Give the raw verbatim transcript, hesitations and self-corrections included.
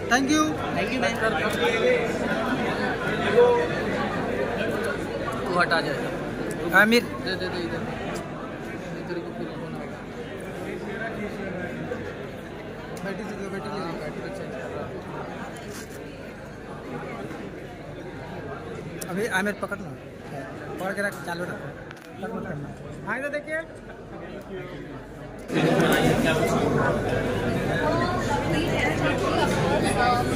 Thank you thank you ma'am. वो हटा जाएगा। आमिर दे दे दे इधर इधर को फिर होना होगा। बैटरी से बैटरी ले बैटरी चेंज कर रहा है। अभी आमिर पकड़ लो, पकड़ के रख, चालू रखो, कट मत करना। हाँ इधर देखिए। क्या